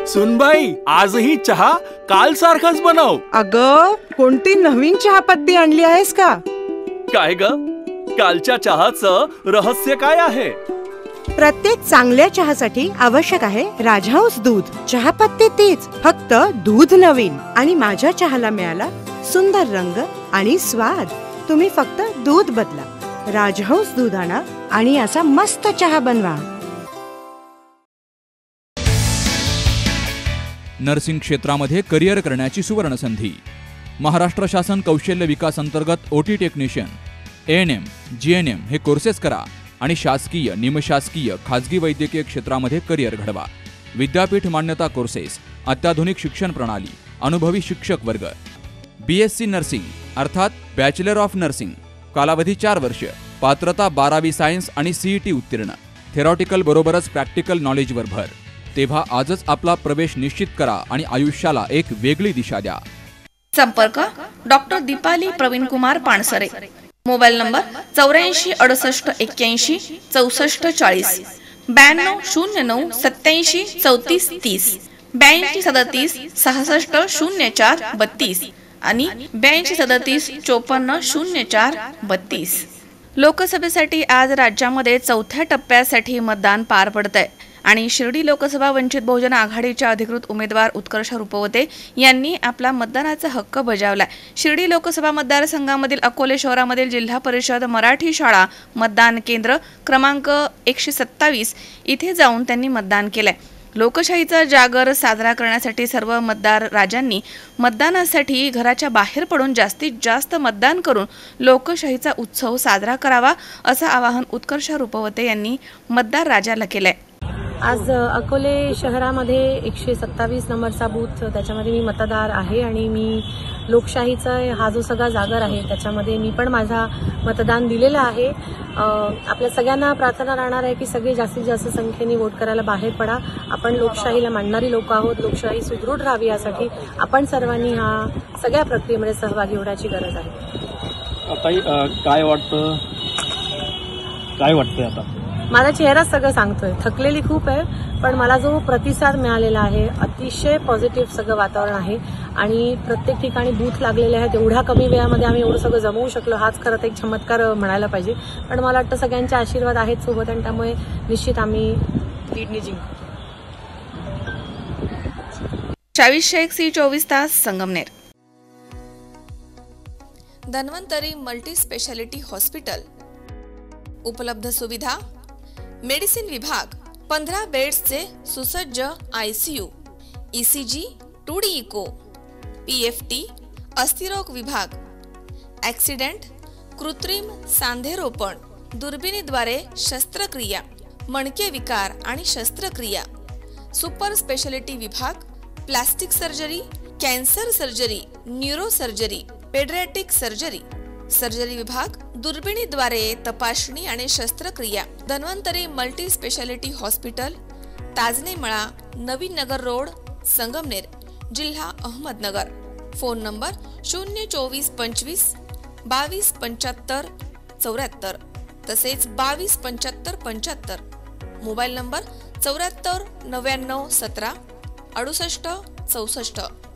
सुनबाई, आजही चहा काल सारखाच बनव. अगं, कोणती नवीन चहापत्ती आणली आहेस का? काय ग, कालच्या चहाचं रहस्य काय आहे? प्रत्येक चांगल्या चहासाठी आवश्यक आहे राजहंस दूध. चहापत्ती तीच, फक्त दूध नवीन. आणि माझ्या चहाला मिळाला सुंदर रंग आणि स्वाद. तुम्ही फक्त दूध बदला, राजहंस दूध आणा आणि असा मस्त चहा बनवा. नर्सिंग क्षेत्रामध्ये करिअर करण्याची सुवर्ण संधी. महाराष्ट्र शासन कौशल्य विकास अंतर्गत ओटी टेक्निशियन, ANM, GNM हे कोर्सेस करा आणि शासकीय, निमशासकीय, खाजगी वैद्यकीय क्षेत्रामध्ये करिअर घडवा. विद्यापीठ मान्यता कोर्सेस, अत्याधुनिक शिक्षण प्रणाली, अनुभवी शिक्षक वर्ग. BSc नर्सिंग अर्थात बॅचलर ऑफ नर्सिंग, कालावधी 4 वर्ष, पात्रता 12वी सायन्स आणि CET उत्तीर्ण. थेरॉटिकल बरोबरच प्रॅक्टिकल नॉलेजवर भर. तेव्हा आजच आपला प्रवेश निश्चित करा आणि आयुष्याला एक वेगळी दिशा द्या. संपर्क doctor Deepali Praveen Kumar Pansare. Mobile number 84 68 81 64 40, 92 09 87 34 30, 82 37 66 04 32 आणि 82 37 54 04 32. लोकसभेसाठी आज राज्यामध्ये 4थ्या टप्प्यासाठी मतदान पार पडतंय आणि शिर्डी लोकसभा वंचित बहुजन आघाडीच्या अधिकृत उमेदवार उत्कर्ष रुपवते यांनी आपला मतदानाचा हक्क बजावलाय. शिर्डी लोकसभा मतदारसंघामधील अकोले शहरामधील जिल्हा परिषद मराठी शाळा मतदान केंद्र क्रमांक 127 इथे जाऊन त्यांनी मतदान केलंय. लोकशाहीचा जागर साजरा करण्यासाठी सर्व मतदार राजांनी मतदानासाठी घराच्या बाहेर पडून जास्तीत जास्त मतदान करून लोकशाहीचा उत्सव साजरा करावा असं आवाहन उत्कर्ष रुपवते यांनी मतदार राजाला केलंय. आज अकोले शहरामध्ये 127 नंबरचा बूथ, त्याच्यामध्ये मी मतदार आहे आणि मी लोकशाहीचा हा जो सगळा जागर आहे त्याच्यामध्ये मी पण माझा मतदान दिलेलं आहे. आपल्या सगळ्यांना प्रार्थना राहणार आहे की सगळे जास्तीत जास्त संख्येने वोट करायला बाहेर पडा. आपण लोकशाहीला मानणारी लोक आहोत. लोकशाही सुदृढ राहावी यासाठी आपण सर्वांनी हा सगळ्या प्रक्रियेमध्ये सहभागी होण्याची गरज आहे. ताई, काय वाटतंय आता? माझा चेहरा सगळं सांगतोय. थकलेली खूप आहे, पण मला जो प्रतिसाद मिळालेला आहे अतिशय पॉझिटिव्ह सगळं वातावरण आहे आणि प्रत्येक ठिकाणी बूथ लागलेले आहेत. एवढ्या कमी वेळामध्ये आम्ही एवढं सगळं जमवू शकलो, हाच खरं एक चमत्कार म्हणायला पाहिजे. पण मला वाटतं सगळ्यांचे आशीर्वाद आहेत सोबत आणि त्यामुळे निश्चित आम्ही लीडनी जिंकू. 24 24 तास Sangamner. Dhanvantari multi speciality hospital. उपलब्ध सुविधा: मेडिसिन विभाग, 15 बेड्सचे सुसज्ज ICU, ECG, 2D echo, PFT, अस्थिरोग विभाग, ॲक्सिडेंट, कृत्रिम सांधेरोपण, दुर्बिणीद्वारे शस्त्रक्रिया, मणके विकार आणि शस्त्रक्रिया, सुपर स्पेशालिटी विभाग, plastic surgery, cancer surgery, neuro surgery, paediatric surgery, surgery विभाग, दुर्बिणीद्वारे तपासणी आणि शस्त्रक्रिया. Dhanvantari multi speciality hospital, Tajne Mala, Navin नगर रोड, संगमनेर, जिल्हा अहमदनगर. फोन नंबर 024 25 22 75 74 तसेच 22 75 75. Mobile number 74 99 17 68 64.